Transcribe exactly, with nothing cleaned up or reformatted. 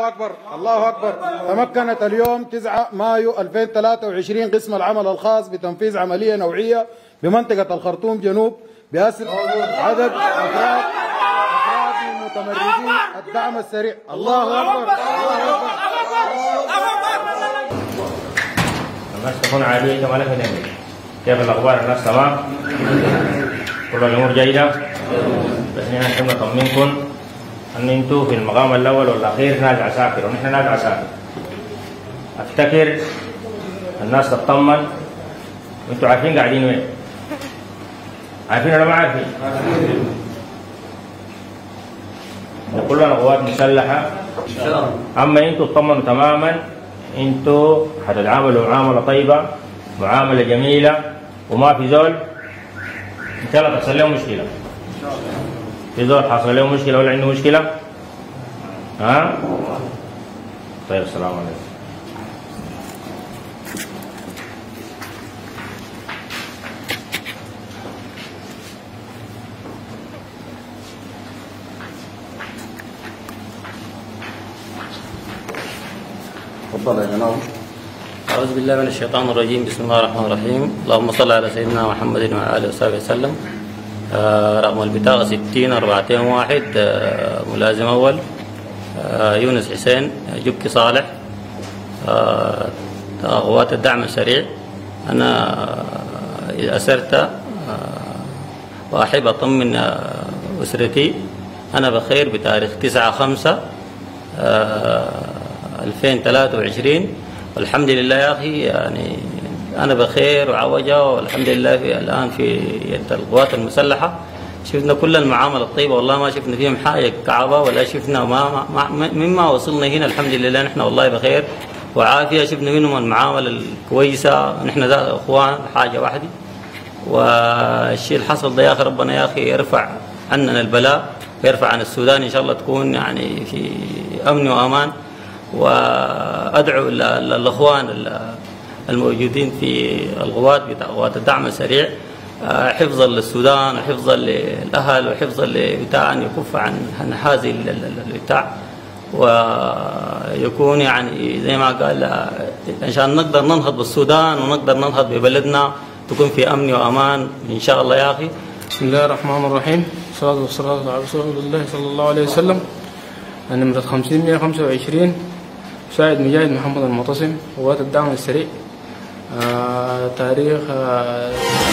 أكبر الله أكبر. تمكنت اليوم تسعة مايو ألفين وثلاثة وعشرين قسم العمل الخاص بتنفيذ عملية نوعية بمنطقة الخرطوم جنوب بأسر عدد أفراد أفراد من متمردين الدعم السريع. الله أكبر الله أكبر. الناس تكون عادية كما لك نعمل. كيف الأخبار؟ الناس تمام؟ كل الأمور جيدة؟ بس نحن نحن نطمنكم أن أنتم في المقام الأول والأخير ناس عساكر ونحن ناس عساكر. أفتكر الناس تطمن وأنتم عارفين قاعدين وين؟ عارفين ولا ما عارفين؟ كلنا قوات مسلحة. أما أنتم تطمنوا تماما، أنتم حتتعاملوا معاملة طيبة، معاملة جميلة، وما في زول إن شاء الله تحصل له مشكلة. في زول حصل له مشكلة ولا عنده مشكلة؟ ها؟ طيب السلام عليكم. تفضل يا جناب. أعوذ بالله من الشيطان الرجيم. بسم الله الرحمن الرحيم. اللهم صل على سيدنا محمد وعلى آله وصحبه وسلم. آه رقم البطاقة ستين أربعتين واحد، آه ملازم أول آه يونس حسين جبكي صالح، آه قوات الدعم السريع. أنا آه أسرت آه وأحب أطمن آه أسرتي أنا بخير بتاريخ تسعة خمسة ألفين وثلاثة وعشرين، والحمد لله يا أخي. يعني أنا بخير وعوجة والحمد لله في الآن في يد القوات المسلحة. شفنا كل المعاملة الطيبة، والله ما شفنا فيهم حاجة كعبة ولا شفنا ما, ما مما وصلنا هنا الحمد لله نحن والله بخير وعافية. شفنا منهم المعاملة الكويسة، نحن ذات أخوان حاجة واحدة. والشيء اللي حصل ده يا أخي ربنا يا أخي يرفع عننا البلاء ويرفع عن السودان إن شاء الله، تكون يعني في أمن وأمان. وأدعو الأخوان الموجودين في القوات بتاع قوات الدعم السريع حفظا للسودان وحفظا للأهل وحفظا لبتاع أن يكف عن هذه البتاع، ويكون يعني زي ما قال عشان نقدر ننهض بالسودان ونقدر ننهض ببلدنا تكون في أمن وأمان إن شاء الله يا أخي. بسم الله الرحمن الرحيم. والصلاة والسلام على رسول الله صلى الله عليه وسلم. نمرة خمسين مئة وخمسة وعشرين مساعد مجاهد محمد المعتصم، قوات الدعم السريع. آه تاريخ آه